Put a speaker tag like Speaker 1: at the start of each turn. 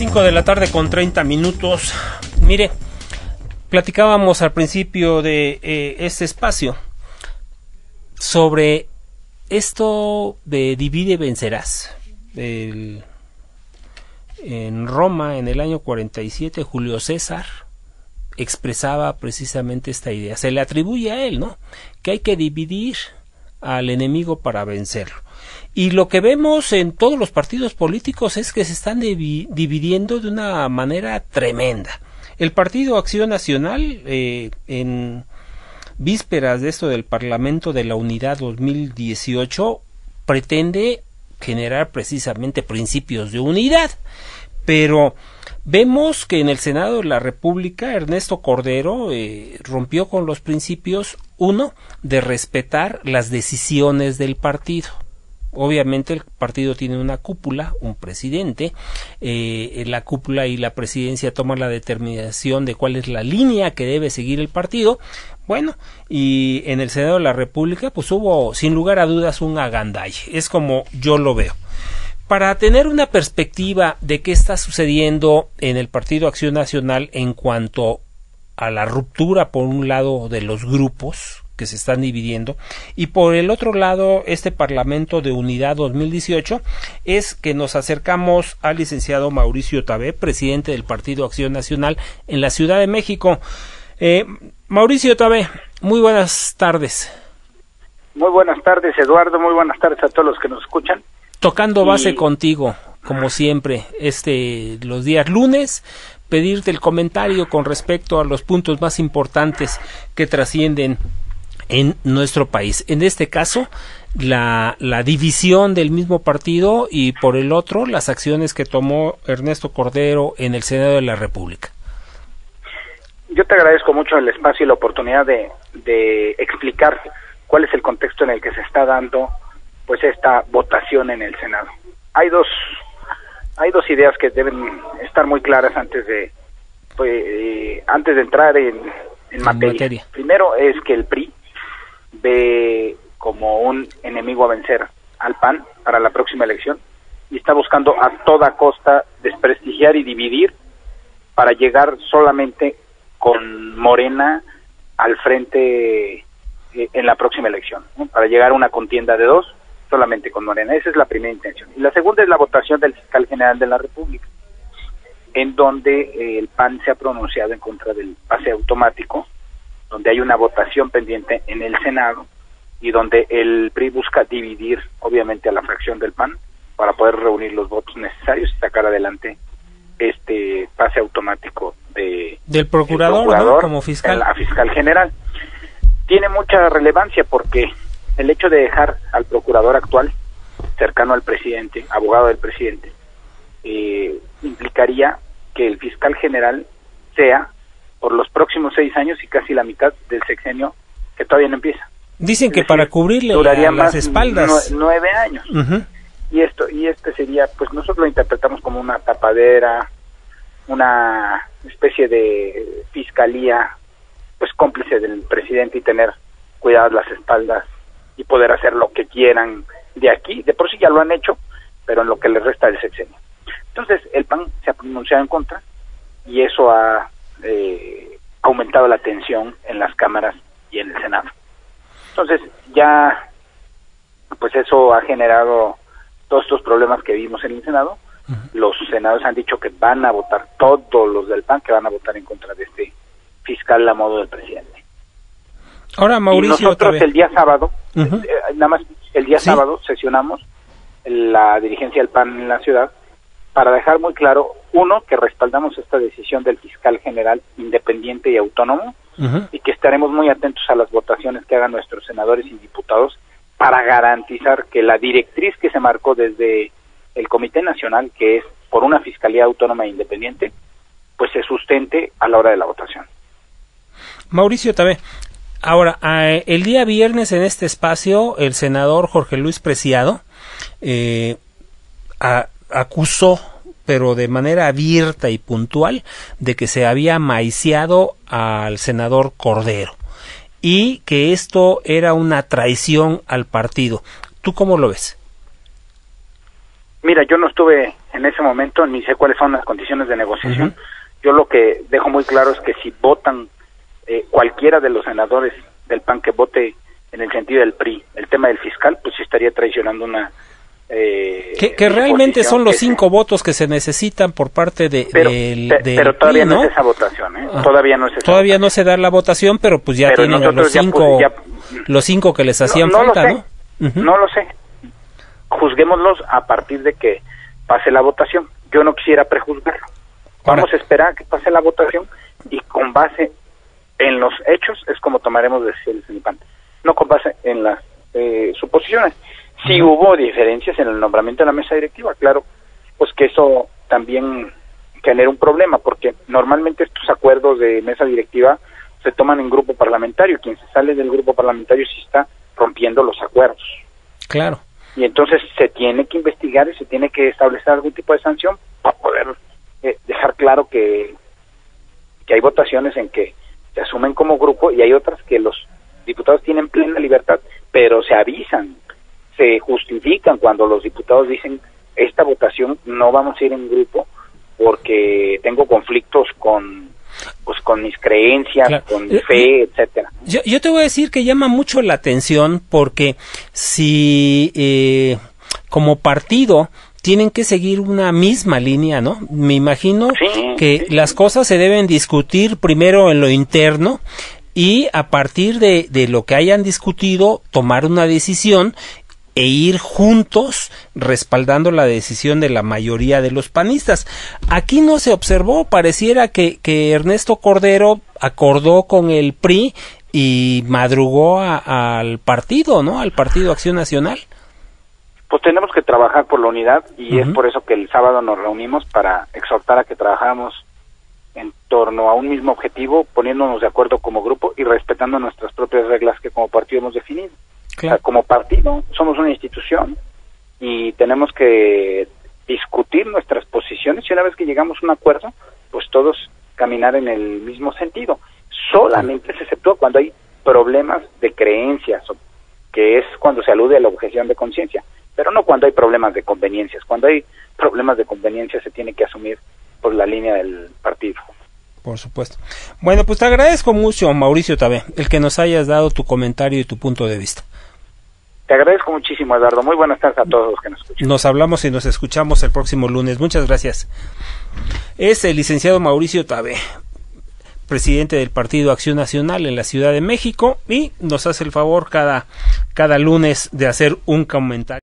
Speaker 1: 5:30 p.m. Mire, platicábamos al principio de este espacio sobre esto de divide y vencerás. En Roma, en el año 47, Julio César expresaba precisamente esta idea. Se le atribuye a él, ¿no?, que hay que dividir al enemigo para vencerlo. Y lo que vemos en todos los partidos políticos es que se están dividiendo de una manera tremenda. El Partido Acción Nacional, en vísperas de esto del Parlamento de la Unidad 2018, pretende generar precisamente principios de unidad, pero vemos que en el Senado de la República Ernesto Cordero rompió con los principios, uno, de respetar las decisiones del partido. Obviamente el partido tiene una cúpula, un presidente, la cúpula y la presidencia toman la determinación de cuál es la línea que debe seguir el partido. Bueno, y en el Senado de la República pues hubo sin lugar a dudas un agandalle, es como yo lo veo. Para tener una perspectiva de qué está sucediendo en el Partido Acción Nacional en cuanto a la ruptura, por un lado, de los grupos que se están dividiendo, y por el otro lado este Parlamento de Unidad 2018, es que nos acercamos al licenciado Mauricio Tabé, presidente del Partido Acción Nacional en la Ciudad de México. Mauricio Tabé, muy buenas tardes.
Speaker 2: Muy buenas tardes, Eduardo, muy buenas tardes a todos los que nos escuchan.
Speaker 1: Tocando base contigo, como siempre, los días lunes, pedirte el comentario con respecto a los puntos más importantes que trascienden en nuestro país. En este caso, la división del mismo partido y por el otro, las acciones que tomó Ernesto Cordero en el Senado de la República.
Speaker 2: Yo te agradezco mucho el espacio y la oportunidad de explicar cuál es el contexto en el que se está dando pues esta votación en el Senado. Hay dos ideas que deben estar muy claras antes de entrar en materia. Primero es que el PRI ve como un enemigo a vencer al PAN para la próxima elección y está buscando a toda costa desprestigiar y dividir para llegar solamente con Morena al frente en la próxima elección, ¿no?, para llegar a una contienda de dos solamente con Morena. Esa es la primera intención. Y la segunda es la votación del fiscal general de la República, en donde el PAN se ha pronunciado en contra del pase automático, donde hay una votación pendiente en el Senado y donde el PRI busca dividir, obviamente, a la fracción del PAN para poder reunir los votos necesarios y sacar adelante este pase automático del procurador, ¿no?, como fiscal. A fiscal general. Tiene mucha relevancia porque el hecho de dejar al procurador actual cercano al presidente, abogado del presidente, implicaría que el fiscal general sea por los próximos 6 años y casi la mitad del sexenio que todavía no empieza.
Speaker 1: Dicen que para cubrirle
Speaker 2: duraría
Speaker 1: las
Speaker 2: más
Speaker 1: espaldas
Speaker 2: 9 años. Uh-huh. Y este sería, pues nosotros lo interpretamos como una tapadera, una especie de fiscalía pues cómplice del presidente y tener cuidadas las espaldas y poder hacer lo que quieran de aquí. De por sí ya lo han hecho, pero en lo que les resta del sexenio. Entonces el PAN se ha pronunciado en contra y eso ha aumentado la tensión en las cámaras y en el Senado. Entonces ya pues eso ha generado todos estos problemas que vimos en el Senado. Uh-huh. Los senadores han dicho que van a votar, todos los del PAN, que van a votar en contra de este fiscal a modo del presidente.
Speaker 1: Ahora, Mauricio,
Speaker 2: y nosotros el día sábado,
Speaker 1: uh-huh,
Speaker 2: nada más el día sábado sesionamos la dirigencia del PAN en la ciudad para dejar muy claro, uno, que respaldamos esta decisión del fiscal general independiente y autónomo, uh-huh, y que estaremos muy atentos a las votaciones que hagan nuestros senadores y diputados para garantizar que la directriz que se marcó desde el Comité Nacional, que es por una fiscalía autónoma e independiente, pues se sustente a la hora de la votación.
Speaker 1: Mauricio Tabé, ahora, el día viernes en este espacio, el senador Jorge Luis Preciado acusó, pero de manera abierta y puntual, de que se había maiciado al senador Cordero y que esto era una traición al partido. ¿Tú cómo lo ves?
Speaker 2: Mira, yo no estuve en ese momento, ni sé cuáles son las condiciones de negociación. Yo lo que dejo muy claro es que si votan cualquiera de los senadores del PAN que vote en el sentido del PRI, el tema del fiscal, pues sí estaría traicionando una...
Speaker 1: que realmente son los 5 votos que se necesitan por parte del
Speaker 2: pero todavía
Speaker 1: PRI, ¿no?
Speaker 2: es esa votación, todavía no es esa
Speaker 1: todavía
Speaker 2: votación.
Speaker 1: no se da la votación, pero pues ya
Speaker 2: Pero
Speaker 1: tienen los 5 que les hacían falta, ¿no?
Speaker 2: No lo sé. Juzguémoslos a partir de que pase la votación. Yo no quisiera prejuzgarlo. Vamos a esperar a que pase la votación y con base en los hechos es como tomaremos decisiones en el PAN, no con base en las suposiciones. Si hubo diferencias en el nombramiento de la mesa directiva, claro, pues que eso también genera un problema, porque normalmente estos acuerdos de mesa directiva se toman en grupo parlamentario. Quien se sale del grupo parlamentario sí está rompiendo los acuerdos.
Speaker 1: Claro.
Speaker 2: Y entonces se tiene que investigar y se tiene que establecer algún tipo de sanción para poder dejar claro que hay votaciones en que se asumen como grupo y hay otras que los diputados tienen plena libertad, pero se avisan, se justifican cuando los diputados dicen esta votación no vamos a ir en grupo porque tengo conflictos con mis creencias, claro, con mi fe, etcétera.
Speaker 1: Yo te voy a decir que llama mucho la atención porque si como partido tienen que seguir una misma línea, ¿no? Me imagino que las cosas se deben discutir primero en lo interno y a partir de lo que hayan discutido tomar una decisión e ir juntos respaldando la decisión de la mayoría de los panistas. Aquí no se observó, pareciera que Ernesto Cordero acordó con el PRI y madrugó al partido, ¿no? Al Partido Acción Nacional.
Speaker 2: Pues tenemos que trabajar por la unidad y es por eso que el sábado nos reunimos para exhortar a que trabajáramos en torno a un mismo objetivo, poniéndonos de acuerdo como grupo y respetando nuestras propias reglas que como partido hemos definido. Claro. O sea, como partido somos una institución y tenemos que discutir nuestras posiciones y una vez que llegamos a un acuerdo, pues todos caminar en el mismo sentido. Solamente se exceptúa cuando hay problemas de creencias, que es cuando se alude a la objeción de conciencia, pero no cuando hay problemas de conveniencias. Cuando hay problemas de conveniencia se tiene que asumir por la línea del partido.
Speaker 1: Por supuesto. Bueno, pues te agradezco mucho, Mauricio Tabe, el que nos hayas dado tu comentario y tu punto de vista.
Speaker 2: Te agradezco muchísimo, Eduardo. Muy buenas tardes a todos los que nos escuchan.
Speaker 1: Nos hablamos y nos escuchamos el próximo lunes. Muchas gracias. Es el licenciado Mauricio Tabe, presidente del Partido Acción Nacional en la Ciudad de México, y nos hace el favor cada lunes de hacer un comentario.